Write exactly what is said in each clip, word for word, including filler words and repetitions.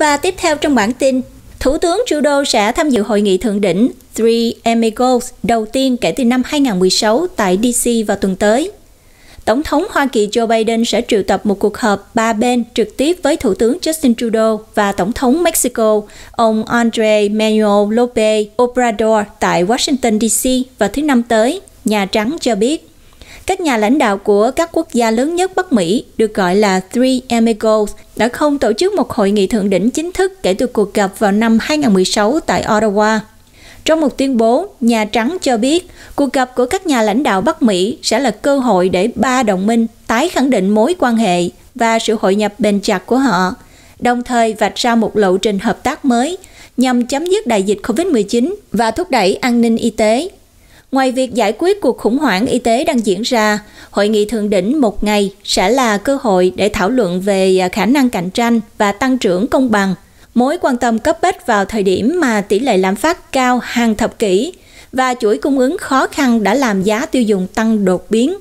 Và tiếp theo trong bản tin, Thủ tướng Trudeau sẽ tham dự hội nghị thượng đỉnh Three Amigos đầu tiên kể từ năm hai không một sáu tại đê xê vào tuần tới. Tổng thống Hoa Kỳ Joe Biden sẽ triệu tập một cuộc họp ba bên trực tiếp với Thủ tướng Justin Trudeau và Tổng thống Mexico, ông Andrés Manuel López Obrador tại Washington đê xê vào thứ Năm tới, Nhà Trắng cho biết. Các nhà lãnh đạo của các quốc gia lớn nhất Bắc Mỹ, được gọi là Three Amigos, đã không tổ chức một hội nghị thượng đỉnh chính thức kể từ cuộc gặp vào năm hai không một sáu tại Ottawa. Trong một tuyên bố, Nhà Trắng cho biết cuộc gặp của các nhà lãnh đạo Bắc Mỹ sẽ là cơ hội để ba đồng minh tái khẳng định mối quan hệ và sự hội nhập bền chặt của họ, đồng thời vạch ra một lộ trình hợp tác mới nhằm chấm dứt đại dịch covid mười chín và thúc đẩy an ninh y tế. Ngoài việc giải quyết cuộc khủng hoảng y tế đang diễn ra, hội nghị thượng đỉnh một ngày sẽ là cơ hội để thảo luận về khả năng cạnh tranh và tăng trưởng công bằng, mối quan tâm cấp bách vào thời điểm mà tỷ lệ lạm phát cao hàng thập kỷ và chuỗi cung ứng khó khăn đã làm giá tiêu dùng tăng đột biến.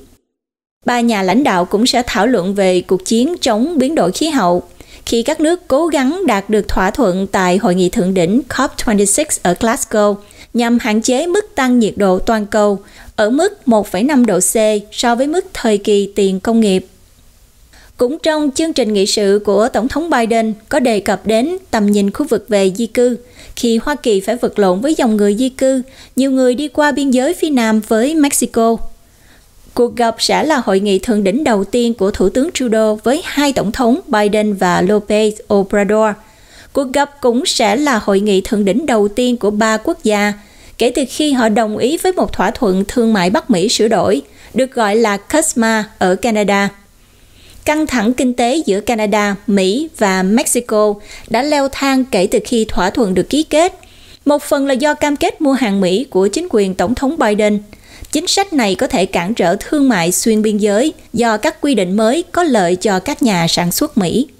Ba nhà lãnh đạo cũng sẽ thảo luận về cuộc chiến chống biến đổi khí hậu, khi các nước cố gắng đạt được thỏa thuận tại hội nghị thượng đỉnh C O P hai mươi sáu ở Glasgow nhằm hạn chế mức tăng nhiệt độ toàn cầu ở mức một phẩy năm độ C so với mức thời kỳ tiền công nghiệp. Cũng trong chương trình nghị sự của Tổng thống Biden có đề cập đến tầm nhìn khu vực về di cư, khi Hoa Kỳ phải vật lộn với dòng người di cư, nhiều người đi qua biên giới phía Nam với Mexico. Cuộc gặp sẽ là hội nghị thượng đỉnh đầu tiên của Thủ tướng Trudeau với hai tổng thống Biden và López Obrador. Cuộc gặp cũng sẽ là hội nghị thượng đỉnh đầu tiên của ba quốc gia kể từ khi họ đồng ý với một thỏa thuận thương mại Bắc Mỹ sửa đổi, được gọi là C U S M A ở Canada. Căng thẳng kinh tế giữa Canada, Mỹ và Mexico đã leo thang kể từ khi thỏa thuận được ký kết. Một phần là do cam kết mua hàng Mỹ của chính quyền Tổng thống Biden. Chính sách này có thể cản trở thương mại xuyên biên giới do các quy định mới có lợi cho các nhà sản xuất Mỹ.